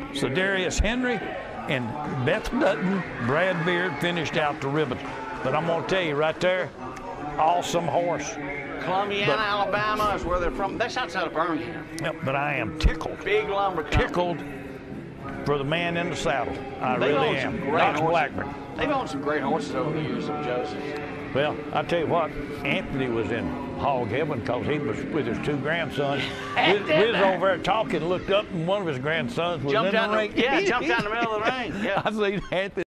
Cedarius Henry, and Beth Dutton, Brad Beard finished out the ribbon. But I'm going to tell you right there, awesome horse. Columbiana, Alabama is where they're from. That's outside of Birmingham. Yep, but I am tickled. Big lumber company. Tickled for the man in the saddle. I really am. Knox Blackburn. They've owned some great horses over the years of Joseph. Well, I tell you what, Anthony was in hog heaven because he was with his two grandsons. We was over there talking, looked up, and one of his grandsons was in the ring. Jumped out in the middle of the ring. Yeah. I seen Anthony.